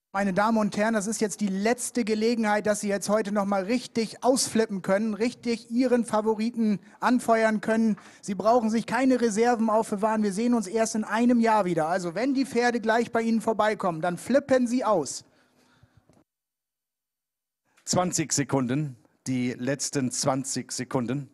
Meine Damen und Herren, das ist jetzt die letzte Gelegenheit, dass Sie jetzt heute noch mal richtig ausflippen können, richtig Ihren Favoriten anfeuern können. Sie brauchen sich keine Reserven aufbewahren. Wir sehen uns erst in einem Jahr wieder. Also wenn die Pferde gleich bei Ihnen vorbeikommen, dann flippen Sie aus. 20 Sekunden, die letzten 20 Sekunden.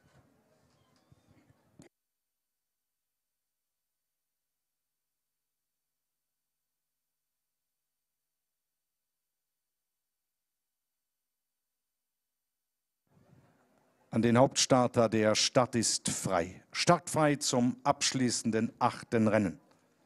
An den Hauptstarter, der Start ist frei. Startfrei zum abschließenden 8. Rennen.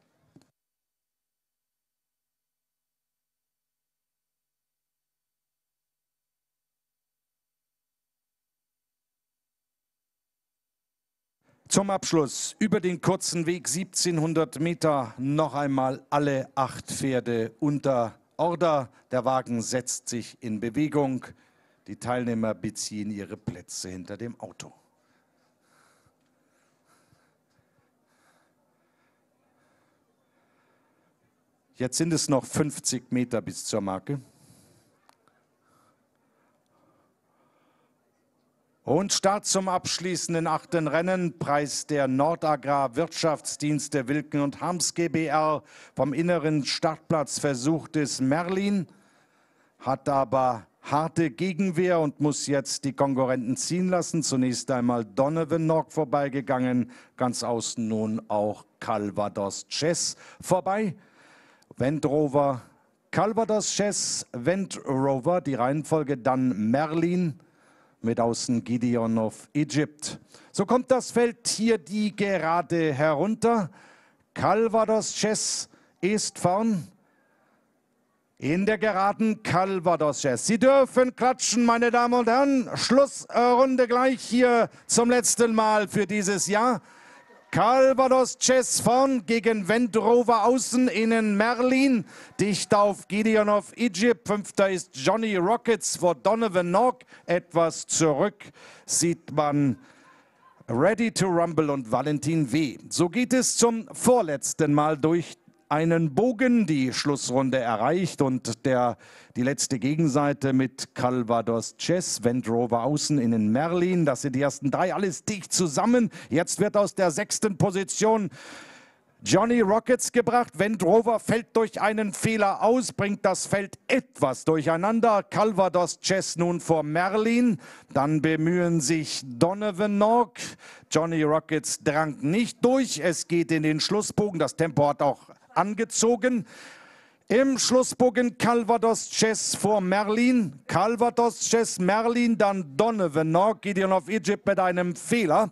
Zum Abschluss über den kurzen Weg 1700 Meter noch einmal alle 8 Pferde unter Order. Der Wagen setzt sich in Bewegung. Die Teilnehmer beziehen ihre Plätze hinter dem Auto. Jetzt sind es noch 50 Meter bis zur Marke. Und Start zum abschließenden 8. Rennen. Preis der Nordagrar Wirtschaftsdienste Wilken und Harms GbR. Vom inneren Startplatz versucht es Merlin, hat aber harte Gegenwehr und muss jetzt die Konkurrenten ziehen lassen. Zunächst einmal Donovan Nock vorbeigegangen, ganz außen nun auch Calvados Chess vorbei. Wendrover, Calvados Chess, Wendrover, die Reihenfolge dann Merlin, mit außen Gideon of Egypt. So kommt das Feld hier die Gerade herunter. Calvados Chess ist vorn. In der Geraden Calvados Chess. Sie dürfen klatschen, meine Damen und Herren. Schlussrunde gleich hier zum letzten Mal für dieses Jahr. Calvados Chess vorn gegen Wendrover außen, innen Merlin, dicht auf Gideon of Egypt. 5. ist Johnny Rockets vor Donovan Nock. Etwas zurück sieht man Ready to Rumble und Valentin W. So geht es zum vorletzten Mal durch einen Bogen, die Schlussrunde erreicht und die letzte Gegenseite mit Calvados Chess, Wendrover außen, innen Merlin. Das sind die ersten 3, alles dicht zusammen. Jetzt wird aus der 6. Position Johnny Rockets gebracht. Wendrover fällt durch einen Fehler aus, bringt das Feld etwas durcheinander. Calvados Chess nun vor Merlin. Dann bemühen sich Donovan Nock. Johnny Rockets drang nicht durch. Es geht in den Schlussbogen. Das Tempo hat auch angezogen. Im Schlussbogen Calvados Chess vor Merlin. Calvados Chess, Merlin, dann Donovan Nock. Gideon of Egypt mit einem Fehler.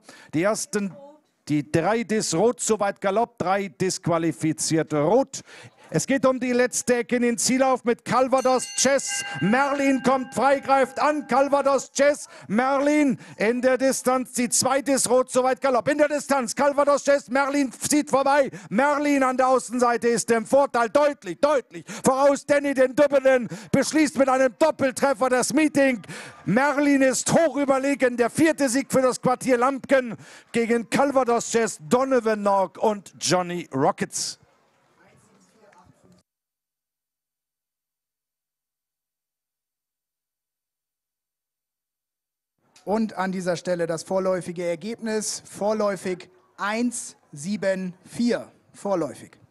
Die 3 dis rot, soweit Galopp, 3 disqualifiziert rot. Es geht um die letzte Ecke in den Ziellauf mit Calvados Chess. Merlin kommt frei, greift an. Calvados Chess, Merlin in der Distanz. Die 2 dis rot, soweit Galopp. In der Distanz Calvados Chess, Merlin zieht vorbei. Merlin an der Außenseite ist im Vorteil deutlich, deutlich voraus. Danny den Dubbelen beschließt mit einem Doppeltreffer das Meeting. Merlin ist hoch überlegen. Der 4. Sieg für das Quartier Lampken gegen Calvados Chess, Donovan Nock und Johnny Rockets. Und an dieser Stelle das vorläufige Ergebnis, vorläufig 1-7-4, vorläufig.